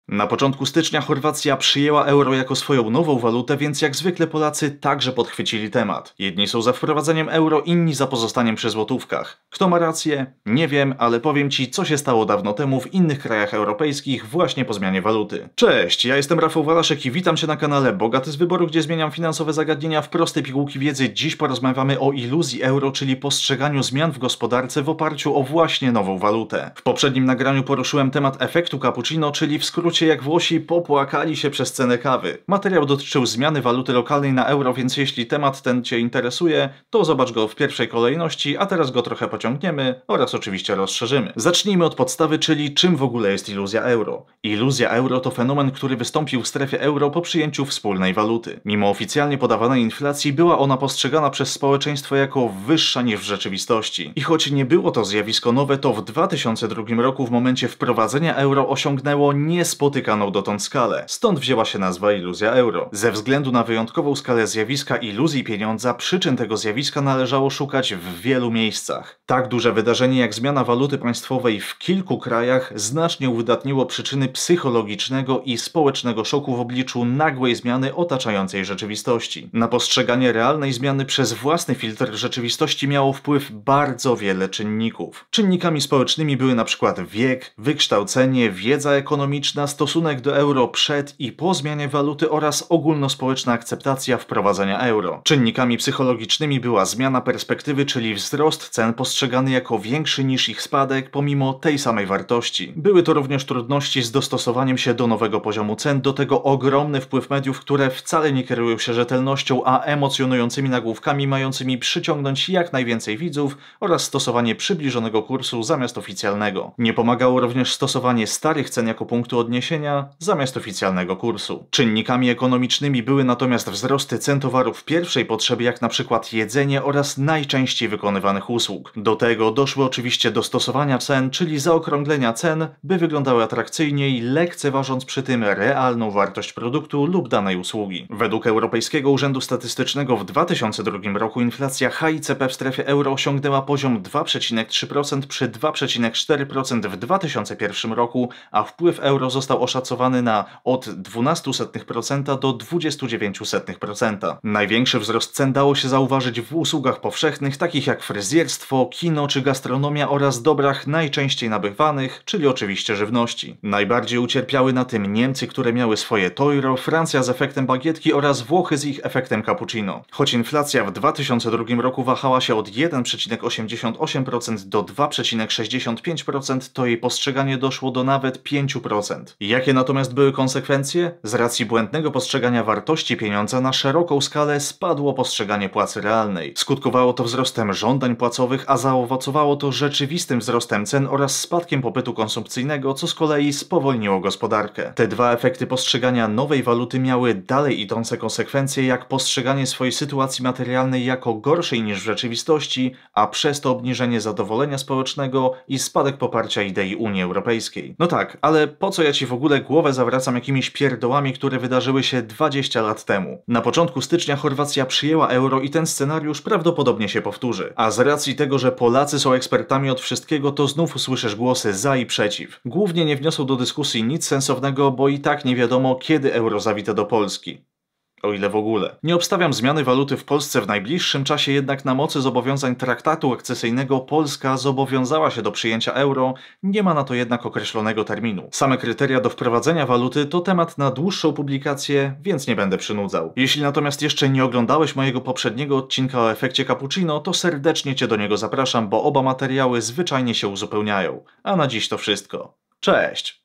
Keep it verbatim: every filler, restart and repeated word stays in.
Na początku stycznia Chorwacja przyjęła euro jako swoją nową walutę, więc jak zwykle Polacy także podchwycili temat. Jedni są za wprowadzeniem euro, inni za pozostaniem przy złotówkach. Kto ma rację? Nie wiem, ale powiem Ci, co się stało dawno temu w innych krajach europejskich właśnie po zmianie waluty. Cześć, ja jestem Rafał Walaszek i witam Cię na kanale Bogaty z Wyboru, gdzie zmieniam finansowe zagadnienia w proste pigułki wiedzy. Dziś porozmawiamy o iluzji euro, czyli postrzeganiu zmian w gospodarce w oparciu o właśnie nową walutę. W poprzednim nagraniu poruszyłem temat efektu cappuccino, czyli w skrócie jak Włosi popłakali się przez cenę kawy. Materiał dotyczył zmiany waluty lokalnej na euro, więc jeśli temat ten Cię interesuje, to zobacz go w pierwszej kolejności, a teraz go trochę pociągniemy oraz oczywiście rozszerzymy. Zacznijmy od podstawy, czyli czym w ogóle jest iluzja euro. Iluzja euro to fenomen, który wystąpił w strefie euro po przyjęciu wspólnej waluty. Mimo oficjalnie podawanej inflacji była ona postrzegana przez społeczeństwo jako wyższa niż w rzeczywistości. I choć nie było to zjawisko nowe, to w dwa tysiące drugim roku w momencie wprowadzenia euro osiągnęło niespotykaną dotąd skalę. Stąd wzięła się nazwa iluzja euro. Ze względu na wyjątkową skalę zjawiska iluzji pieniądza, przyczyn tego zjawiska należało szukać w wielu miejscach. Tak duże wydarzenie jak zmiana waluty państwowej w kilku krajach znacznie uwydatniło przyczyny psychologicznego i społecznego szoku w obliczu nagłej zmiany otaczającej rzeczywistości. Na postrzeganie realnej zmiany przez własny filtr rzeczywistości miało wpływ bardzo wiele czynników. Czynnikami społecznymi były np. wiek, wykształcenie, wiedza ekonomiczna, stosunek do euro przed i po zmianie waluty oraz ogólnospołeczna akceptacja wprowadzenia euro. Czynnikami psychologicznymi była zmiana perspektywy, czyli wzrost cen postrzegany jako większy niż ich spadek pomimo tej samej wartości. Były to również trudności z dostosowaniem się do nowego poziomu cen, do tego ogromny wpływ mediów, które wcale nie kierują się rzetelnością, a emocjonującymi nagłówkami mającymi przyciągnąć jak najwięcej widzów oraz stosowanie przybliżonego kursu zamiast oficjalnego. Nie pomagało również stosowanie starych cen jako punktu odniesienia zamiast oficjalnego kursu. Czynnikami ekonomicznymi były natomiast wzrosty cen towarów pierwszej potrzeby, jak na przykład jedzenie oraz najczęściej wykonywanych usług. Do tego doszło oczywiście do stosowania cen, czyli zaokrąglenia cen, by wyglądały atrakcyjniej, lekceważąc przy tym realną wartość produktu lub danej usługi. Według Europejskiego Urzędu Statystycznego w dwa tysiące drugim roku inflacja H I C P w strefie euro osiągnęła poziom dwa przecinek trzy procent przy dwa przecinek cztery procent w dwa tysiące pierwszym roku, a wpływ euro został oszacowany na od dwanaście procent do dwadzieścia dziewięć procent. Największy wzrost cen dało się zauważyć w usługach powszechnych, takich jak fryzjerstwo, kino czy gastronomia oraz dobrach najczęściej nabywanych, czyli oczywiście żywności. Najbardziej ucierpiały na tym Niemcy, które miały swoje Teuro, Francja z efektem bagietki oraz Włochy z ich efektem cappuccino. Choć inflacja w dwa tysiące drugim roku wahała się od jeden przecinek osiemdziesiąt osiem procent do dwa przecinek sześćdziesiąt pięć procent, to jej postrzeganie doszło do nawet pięć procent. Jakie natomiast były konsekwencje? Z racji błędnego postrzegania wartości pieniądza na szeroką skalę spadło postrzeganie płacy realnej. Skutkowało to wzrostem żądań płacowych, a zaowocowało to rzeczywistym wzrostem cen oraz spadkiem popytu konsumpcyjnego, co z kolei spowolniło gospodarkę. Te dwa efekty postrzegania nowej waluty miały dalej idące konsekwencje, jak postrzeganie swojej sytuacji materialnej jako gorszej niż w rzeczywistości, a przez to obniżenie zadowolenia społecznego i spadek poparcia idei Unii Europejskiej. No tak, ale po co ja Ci w ogóle głowę zawracam jakimiś pierdołami, które wydarzyły się dwadzieścia lat temu? Na początku stycznia Chorwacja przyjęła euro i ten scenariusz prawdopodobnie się powtórzy. A z racji tego, że Polacy są ekspertami od wszystkiego, to znów usłyszysz głosy za i przeciw. Głównie nie wniosą do dyskusji nic sensownego, bo i tak nie wiadomo, kiedy euro zawita do Polski. O ile w ogóle. Nie obstawiam zmiany waluty w Polsce w najbliższym czasie, jednak na mocy zobowiązań traktatu akcesyjnego Polska zobowiązała się do przyjęcia euro, nie ma na to jednak określonego terminu. Same kryteria do wprowadzenia waluty to temat na dłuższą publikację, więc nie będę przynudzał. Jeśli natomiast jeszcze nie oglądałeś mojego poprzedniego odcinka o efekcie cappuccino, to serdecznie Cię do niego zapraszam, bo oba materiały zwyczajnie się uzupełniają. A na dziś to wszystko. Cześć!